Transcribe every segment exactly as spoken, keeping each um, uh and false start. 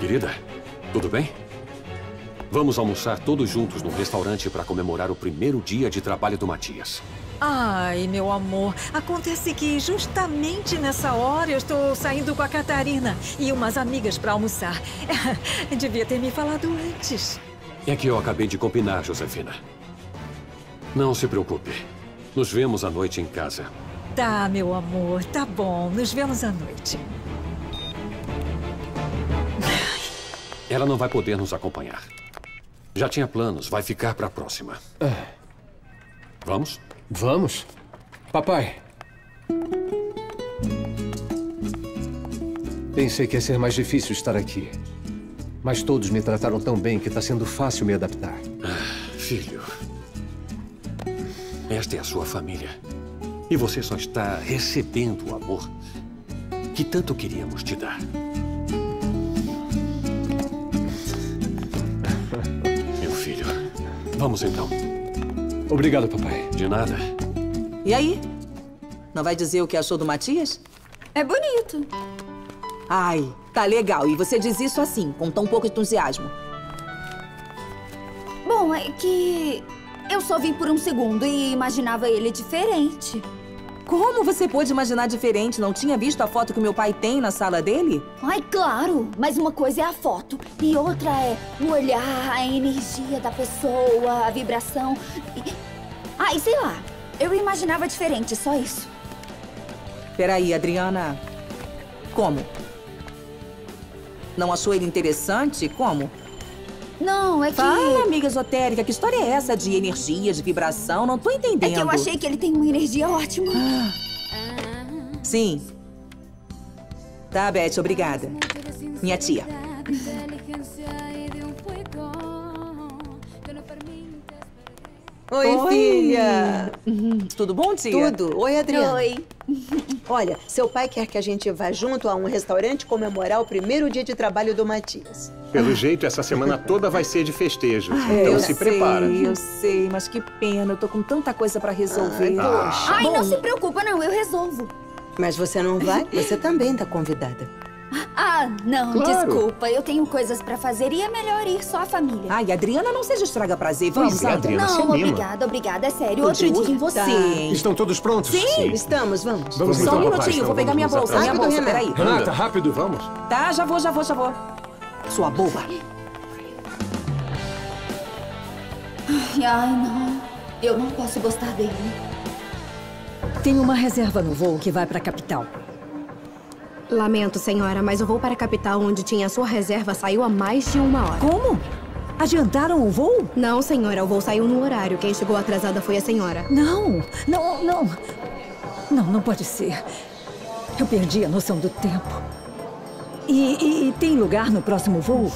querida, tudo bem? Vamos almoçar todos juntos num restaurante para comemorar o primeiro dia de trabalho do Matias. Ai, meu amor, acontece que justamente nessa hora eu estou saindo com a Catarina e umas amigas para almoçar. Devia ter me falado antes. É que eu acabei de combinar, Josefina. Não se preocupe. Nos vemos à noite em casa. Tá, meu amor, tá bom. Nos vemos à noite. Ela não vai poder nos acompanhar. Já tinha planos, vai ficar para a próxima. É. Vamos? Vamos. Papai. Pensei que ia ser mais difícil estar aqui. Mas todos me trataram tão bem que está sendo fácil me adaptar. Ah, filho. Esta é a sua família. E você só está recebendo o amor que tanto queríamos te dar. Meu filho. Vamos então. Obrigado, papai. De nada. E aí? Não vai dizer o que achou do Matias? É bonito. Ai, tá legal. E você diz isso assim, com tão pouco entusiasmo. Bom, é que eu só vim por um segundo e imaginava ele diferente. Como você pôde imaginar diferente? Não tinha visto a foto que meu pai tem na sala dele? Ai, claro. Mas uma coisa é a foto e outra é o olhar, a energia da pessoa, a vibração. E... Ai, sei lá. Eu imaginava diferente, só isso. Peraí, Adriana. Como? Não achou ele interessante? Como? Não, é que... Fala, amiga esotérica. Que história é essa de energia, de vibração? Não tô entendendo. É que eu achei que ele tem uma energia ótima. Ah. Sim. Tá, Beth, obrigada. Minha tia. Oi, Oi, filha. Tudo bom, tia? Tudo. Oi, Adriana. Oi. Olha, seu pai quer que a gente vá junto a um restaurante comemorar o primeiro dia de trabalho do Matias. Pelo jeito, essa semana toda vai ser de festejo. Ai, então eu se sei, prepara. Eu sei, mas que pena. Eu tô com tanta coisa pra resolver. Ai, poxa. Ai, Bom, não se preocupa, não. Eu resolvo. Mas você não vai? Você também tá convidada. Ah, não, Claro. desculpa. Eu tenho coisas pra fazer e é melhor ir só a família. Ai, Adriana, não seja estraga prazer. Vamos, Pois é, Sandra. Adriana, se Não, anima. obrigada, obrigada. É sério, Eu outro acredito dia. em você, Tá. hein? Estão todos prontos? Sim. Estamos, vamos. Vamos Só então, um rapaz, minutinho, então vou pegar vamos minha nos bolsa, minha Rápido, bolsa, Renato. peraí. Renata, rápido, vamos. Tá, já vou, já vou, já vou. Sua boba. Ai, não. Eu não posso gostar dele. Tem uma reserva no voo que vai para a capital. Lamento, senhora, mas o voo para a capital onde tinha a sua reserva saiu há mais de uma hora. Como? Adiantaram o voo? Não, senhora, o voo saiu no horário. Quem chegou atrasada foi a senhora. Não, não, não. Não, não pode ser. Eu perdi a noção do tempo. E, e, e tem lugar no próximo voo?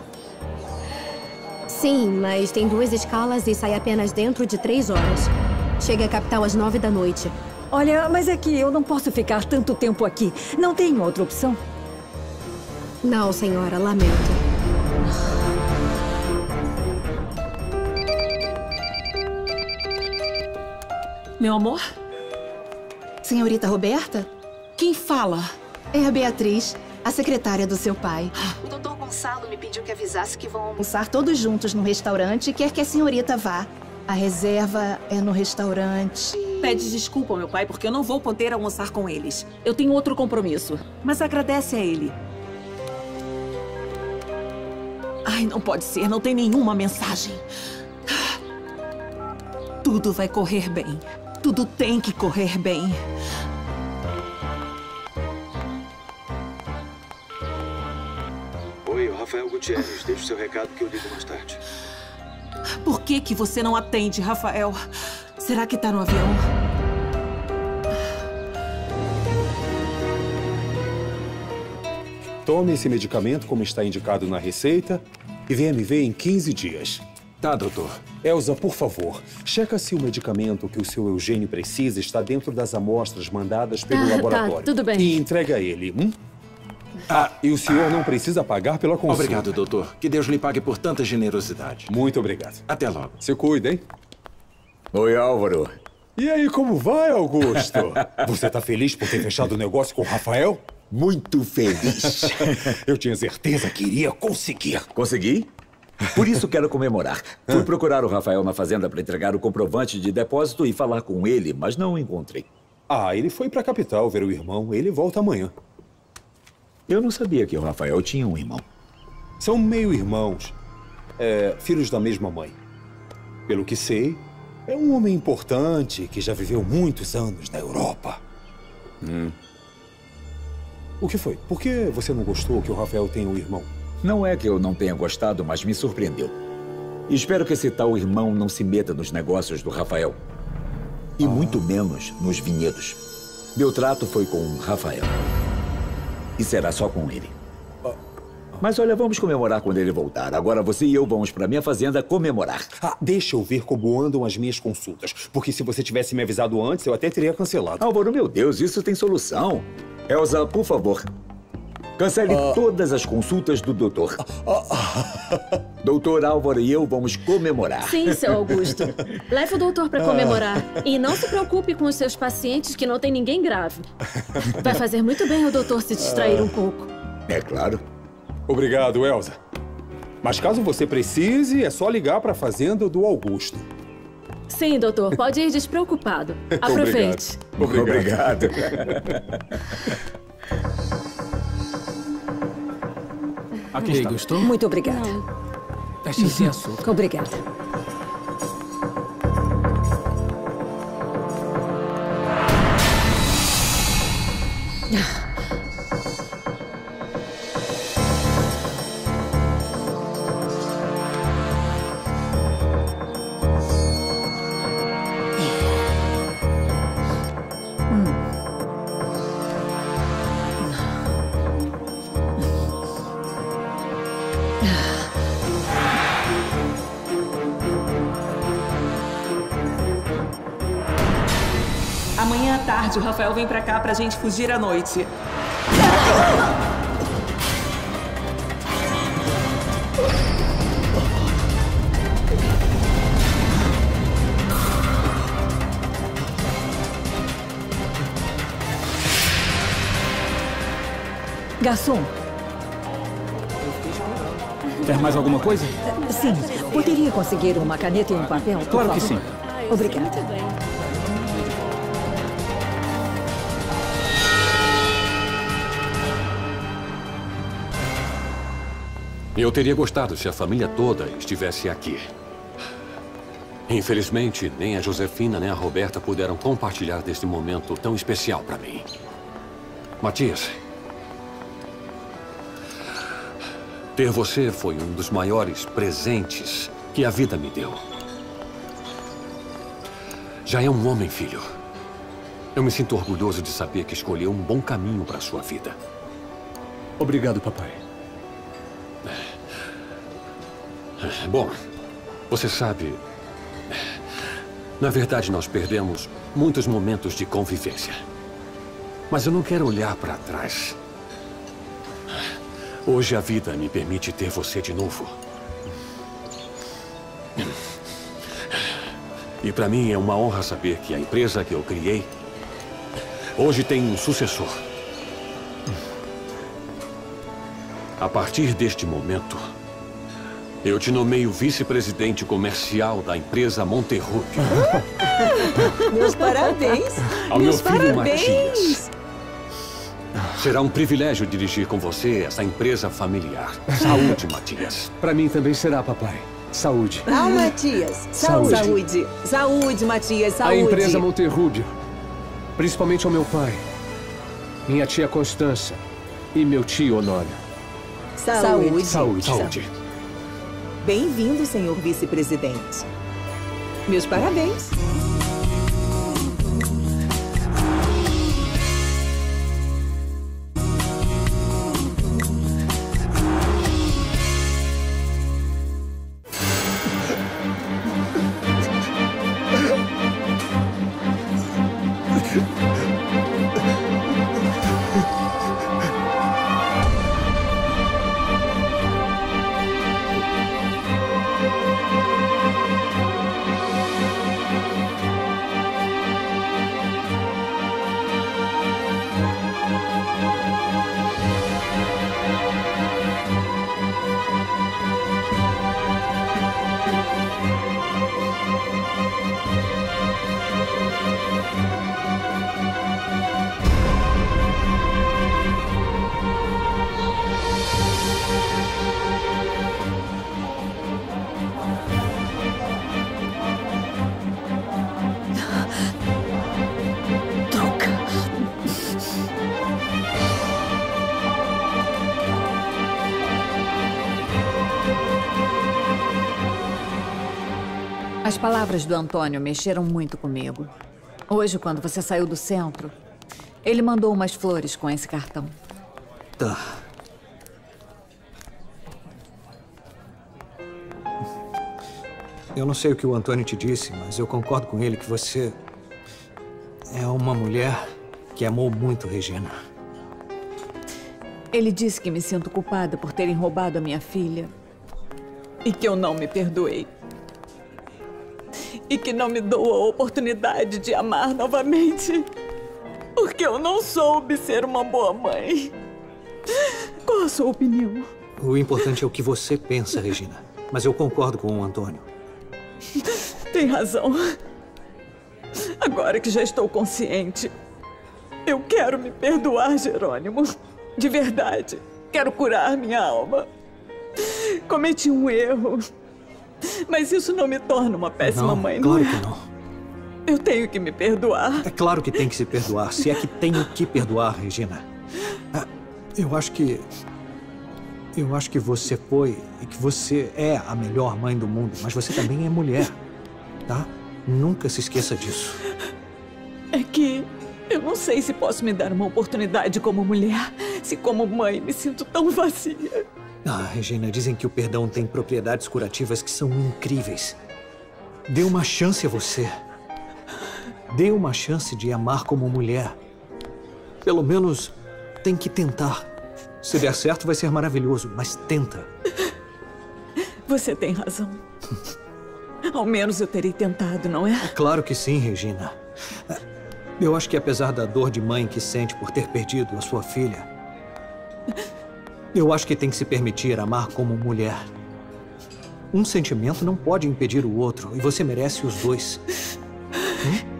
Sim, mas tem duas escalas e sai apenas dentro de três horas. Chega à capital às nove da noite. Olha, mas é que eu não posso ficar tanto tempo aqui. Não tem outra opção? Não, senhora, lamento. Meu amor? Senhorita Roberta? Quem fala? É a Beatriz, a secretária do seu pai. O doutor Gonçalo me pediu que avisasse que vão Almoçar todos juntos no restaurante e quer que a senhorita vá. A reserva é no restaurante. Pede desculpa ao meu pai porque eu não vou poder almoçar com eles. Eu tenho outro compromisso, mas agradece a ele. Ai, não pode ser, não tem nenhuma mensagem. Tudo vai correr bem. Tudo tem que correr bem. Oi, o Rafael Gutierrez. Deixe o seu recado que eu ligo mais tarde. Por que que você não atende, Rafael? Será que tá no avião? Tome esse medicamento como está indicado na receita e venha me ver em quinze dias. Tá, doutor. Elza, por favor, checa se o medicamento que o seu Eugênio precisa está dentro das amostras mandadas pelo Ah, tá, laboratório. tudo bem. E entrega a ele, hum? Ah, e o senhor não precisa pagar pela consulta. Obrigado, doutor. Que Deus lhe pague por tanta generosidade. Muito obrigado. Até logo. Se cuida, hein? Oi, Álvaro. E aí, como vai, Augusto? Você tá feliz por ter fechado o negócio com o Rafael? muito feliz. Eu tinha certeza que iria conseguir. Consegui? Por isso quero comemorar. Fui procurar o Rafael na fazenda para entregar o comprovante de depósito e falar com ele, mas não o encontrei. Ah, ele foi para a capital ver o irmão. Ele volta amanhã. Eu não sabia que o Rafael tinha um irmão. São meio-irmãos. É, filhos da mesma mãe. Pelo que sei, é um homem importante que já viveu muitos anos na Europa. Hum. O que foi? Por que você não gostou que o Rafael tenha um irmão? Não é que eu não tenha gostado, mas me surpreendeu. E espero que esse tal irmão não se meta nos negócios do Rafael. E ah. muito menos nos vinhedos. Meu trato foi com o Rafael. E será só com ele. Ah. Mas olha, vamos comemorar quando ele voltar. Agora você e eu vamos para minha fazenda comemorar. Ah, deixa eu ver como andam as minhas consultas. Porque se você tivesse me avisado antes, eu até teria cancelado. Álvaro, meu Deus, isso tem solução. Elsa, por favor, cancele uh... todas as consultas do doutor. Uh... Uh... Doutor Álvaro e eu vamos comemorar. Sim, seu Augusto. Leve o doutor para comemorar. E não se preocupe com os seus pacientes, que não tem ninguém grave. Vai fazer muito bem ao doutor se distrair um pouco. É claro. Obrigado, Elsa. Mas caso você precise, é só ligar para a fazenda do Augusto. Sim, doutor. Pode ir despreocupado. Aproveite. Obrigado. Obrigado. Aqui está. Gostou? Muito obrigada. Deixa sem açúcar. Obrigada. Amanhã à tarde, o Rafael vem pra cá pra gente fugir à noite. Garçom. Quer mais alguma coisa? Sim. Poderia conseguir uma caneta e um papel? Por Claro favor? que sim. Obrigada. Eu teria gostado se a família toda estivesse aqui. Infelizmente, nem a Josefina nem a Roberta puderam compartilhar deste momento tão especial para mim. Matias, ter você foi um dos maiores presentes que a vida me deu. Já é um homem, filho. Eu me sinto orgulhoso de saber que escolheu um bom caminho para a sua vida. Obrigado, papai. Bom, você sabe... Na verdade, nós perdemos muitos momentos de convivência. Mas eu não quero olhar para trás. Hoje a vida me permite ter você de novo. E para mim é uma honra saber que a empresa que eu criei hoje tem um sucessor. A partir deste momento, eu te nomeio vice-presidente comercial da empresa Monterrubio. Meus parabéns! Ao Meus meu filho parabéns! Matias. Será um privilégio dirigir com você essa empresa familiar. Saúde, Matias. Para mim também será, papai. Saúde. Ah, Matias. Saúde. Saúde. Saúde, Matias. Saúde. A empresa Monterrubio. Principalmente ao meu pai, minha tia Constança e meu tio Honório. Saúde. Saúde. Saúde. Bem-vindo, senhor vice-presidente. Meus parabéns. As palavras do Antônio mexeram muito comigo. Hoje, quando você saiu do centro, ele mandou umas flores com esse cartão. Tá. Eu não sei o que o Antônio te disse, mas eu concordo com ele que você é uma mulher que amou muito Regina. Ele disse que me sinto culpada por terem roubado a minha filha e que eu não me perdoei. E que não me dou a oportunidade de amar novamente porque eu não soube ser uma boa mãe. Qual a sua opinião? O importante é o que você pensa, Regina. Mas eu concordo com o Antônio. Tem razão. Agora que já estou consciente, eu quero me perdoar, Jerônimo. De verdade. Quero curar minha alma. Cometi um erro. Mas isso não me torna uma péssima não, mãe, claro não é? que não. Eu tenho que me perdoar. É claro que tem que se perdoar. Se é que tenho que perdoar, Regina. Ah, eu acho que... Eu acho que você foi e que você é a melhor mãe do mundo. Mas você também é mulher, tá? Nunca se esqueça disso. É que eu não sei se posso me dar uma oportunidade como mulher. Se como mãe me sinto tão vazia. Ah, Regina, dizem que o perdão tem propriedades curativas que são incríveis. Dê uma chance a você. Dê uma chance de amar como mulher. Pelo menos tem que tentar. Se der certo, vai ser maravilhoso, mas tenta. Você tem razão. Ao menos eu terei tentado, não é? Claro que sim, Regina. Eu acho que apesar da dor de mãe que sente por ter perdido a sua filha, eu acho que tem que se permitir amar como mulher. Um sentimento não pode impedir o outro, e você merece os dois. Hum?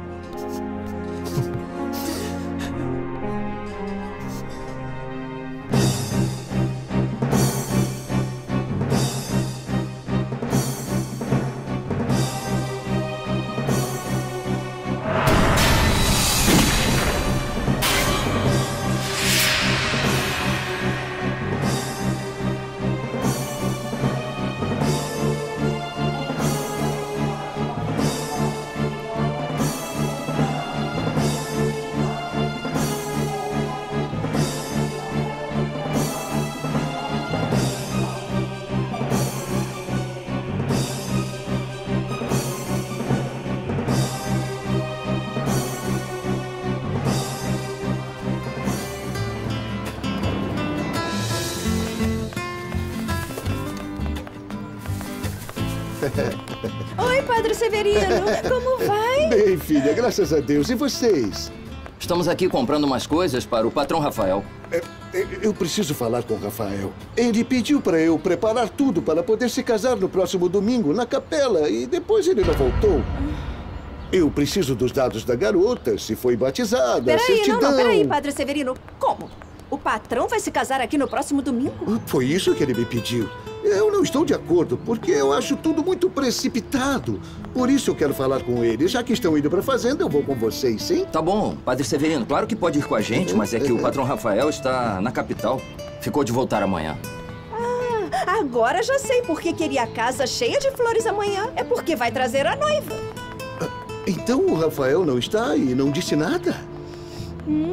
Oi, Padre Severino. Como vai? Bem, filha, graças a Deus. E vocês? Estamos aqui comprando umas coisas para o patrão Rafael. É, eu preciso falar com o Rafael. Ele pediu para eu preparar tudo para poder se casar no próximo domingo na capela e depois ele não voltou. Eu preciso dos dados da garota, se foi batizada, Peraí, certidão... não, não, peraí, Padre Severino. Como? O patrão vai se casar aqui no próximo domingo? Foi isso que ele me pediu. Eu não estou de acordo, porque eu acho tudo muito precipitado. Por isso eu quero falar com ele. Já que estão indo para a fazenda, eu vou com vocês, sim? Tá bom, Padre Severino. Claro que pode ir com a gente, mas é que o patrão Rafael está na capital. Ficou de voltar amanhã. Ah, agora já sei por que queria a casa cheia de flores amanhã. É porque vai trazer a noiva. Então o Rafael não está e não disse nada? Hum...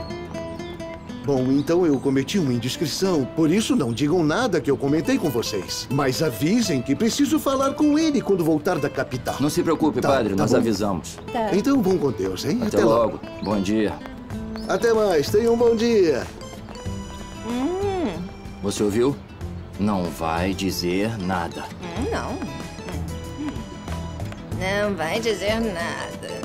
Bom, então eu cometi uma indiscrição. Por isso, não digam nada que eu comentei com vocês. Mas avisem que preciso falar com ele quando voltar da capital. Não se preocupe, tá, padre. Tá nós bom. avisamos. Tá. Então, vão com Deus, hein? Até, Até logo. logo. Bom dia. Até mais. Tenham um bom dia. Hum. Você ouviu? Não vai dizer nada. Hum, não. Hum. Não vai dizer nada.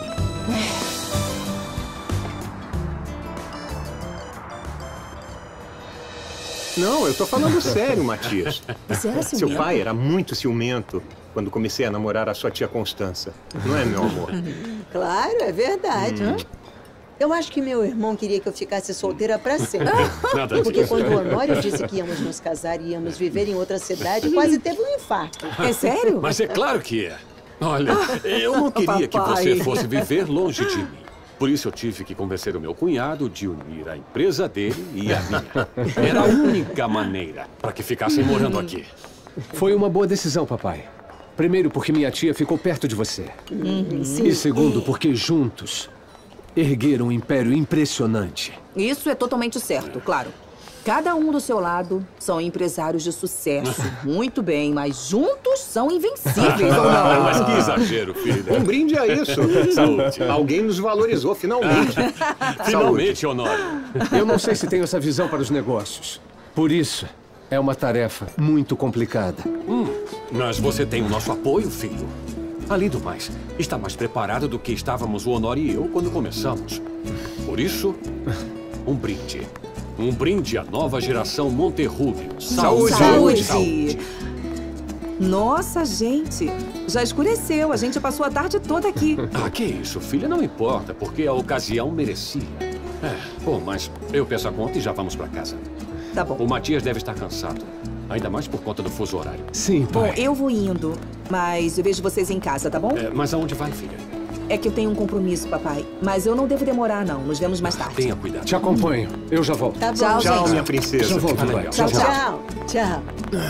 Não, eu tô falando sério, Matias. Você era ciumento? Seu pai era muito ciumento quando comecei a namorar a sua tia Constança. Não é, meu amor? Claro, é verdade. Hum. Eu acho que meu irmão queria que eu ficasse solteira pra sempre. Nada Porque quando o Honório disse que íamos nos casar e íamos viver em outra cidade, quase teve um infarto. É sério? Mas é claro que é. Olha, eu não queria que você fosse viver longe de mim. Por isso eu tive que convencer o meu cunhado de unir a empresa dele e a minha. Era a única maneira para que ficassem morando aqui. Foi uma boa decisão, papai. Primeiro, porque minha tia ficou perto de você. Uhum, sim. E segundo, porque juntos ergueram um império impressionante. Isso é totalmente certo, claro. Cada um do seu lado são empresários de sucesso. Muito bem, mas juntos são invencíveis, ou não? Mas que exagero, filha. Um brinde a isso. Saúde. Alguém nos valorizou, finalmente. Finalmente, Honório. Eu não sei se tenho essa visão para os negócios. Por isso, é uma tarefa muito complicada. Hum, mas você tem o nosso apoio, filho. Além do mais, está mais preparado do que estávamos o Honório e eu quando começamos. Por isso, um brinde. Um brinde à nova geração Monterrubio. Saúde! Saúde! Saúde. Saúde. Nossa, gente. Já escureceu. A gente passou a tarde toda aqui. Ah, que isso, filha? Não importa, porque a ocasião merecia. É, bom, mas eu peço a conta e já vamos para casa. Tá bom. O Matias deve estar cansado. Ainda mais por conta do fuso horário. Sim, pai. Bom, eu vou indo. Mas eu vejo vocês em casa, tá bom? É, mas aonde vai, filha? É que eu tenho um compromisso, papai. Mas eu não devo demorar, não. Nos vemos mais tarde. Tenha cuidado. Te acompanho. Eu já volto. Tá bom. Tchau, Tchau, gente. minha princesa. Já volto, Fica vai. legal. Tchau, tchau. Tchau. Tchau.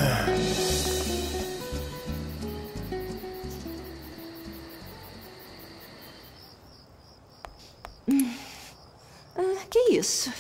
Ah, que isso?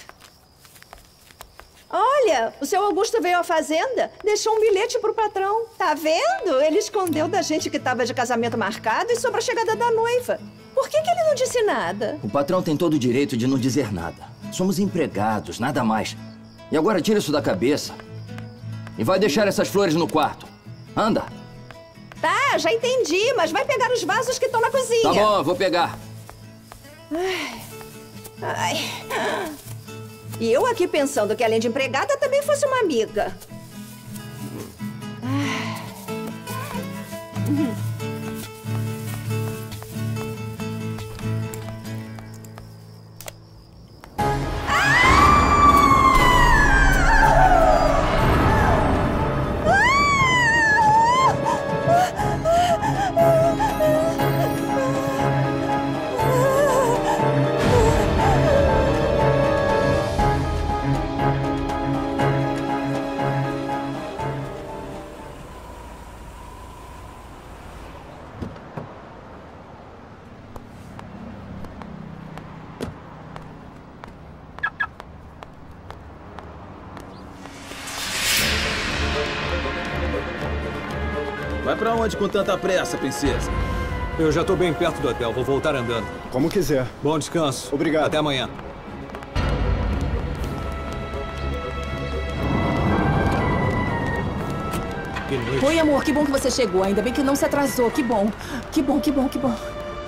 Olha, o seu Augusto veio à fazenda, deixou um bilhete pro patrão. Tá vendo? Ele escondeu da gente que tava de casamento marcado e sobre a chegada da noiva. Por que que ele não disse nada? O patrão tem todo o direito de não dizer nada. Somos empregados, nada mais. E agora tira isso da cabeça. E vai deixar essas flores no quarto. Anda. Tá, já entendi, mas vai pegar os vasos que estão na cozinha. Tá bom, eu vou pegar. Ai. Ai. E eu aqui pensando que além de empregada também fosse uma amiga. Ai. Uhum. Vai pra onde com tanta pressa, princesa? Eu já tô bem perto do hotel. Vou voltar andando. Como quiser. Bom descanso. Obrigado. Até amanhã. Oi, amor. Que bom que você chegou. Ainda bem que não se atrasou. Que bom. Que bom, que bom, que bom.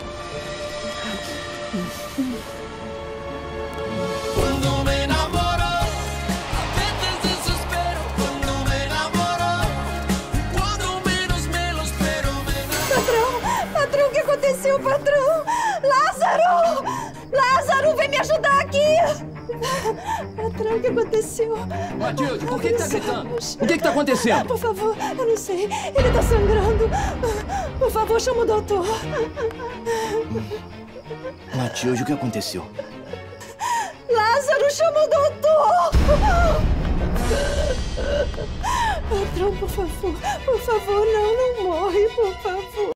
Patrão, o que aconteceu, patrão? Lázaro! Lázaro, vem me ajudar aqui! Patrão, o que aconteceu? Matilde, por que que tá gritando? O que que tá acontecendo? Por favor, eu não sei. Ele tá sangrando. Por favor, chama o doutor. Matilde, o que aconteceu? Lázaro, chama o doutor! Patrão, por favor, por favor, não, não morre, por favor.